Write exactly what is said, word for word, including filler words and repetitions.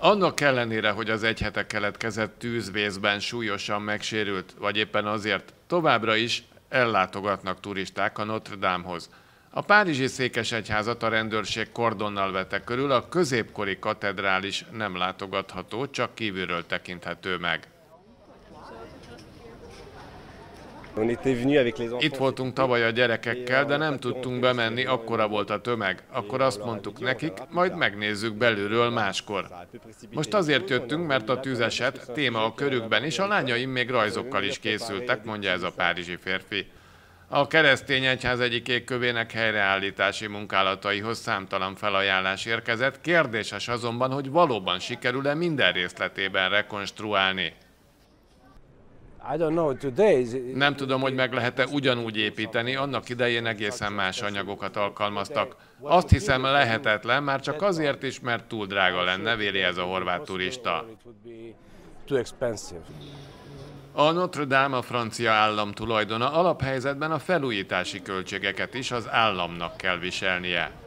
Annak ellenére, hogy az egy hete keletkezett tűzvészben súlyosan megsérült, vagy éppen azért továbbra is ellátogatnak turisták a Notre Damehoz. A párizsi székesegyházat a rendőrség kordonnal vette körül, a középkori katedrális nem látogatható, csak kívülről tekinthető meg. Itt voltunk tavaly a gyerekekkel, de nem tudtunk bemenni, akkora volt a tömeg. Akkor azt mondtuk nekik, majd megnézzük belülről máskor. Most azért jöttünk, mert a tűzeset téma a körükben is, a lányaim még rajzokkal is készültek, mondja ez a párizsi férfi. A keresztény egyház egyik égkövének helyreállítási munkálataihoz számtalan felajánlás érkezett, kérdéses azonban, hogy valóban sikerül-e minden részletében rekonstruálni. Nem tudom, hogy meg lehet-e ugyanúgy építeni, annak idején egészen más anyagokat alkalmaztak. Azt hiszem lehetetlen, már csak azért is, mert túl drága lenne, véli ez a horvát turista. A Notre Dame a francia állam tulajdona, alaphelyzetben a felújítási költségeket is az államnak kell viselnie.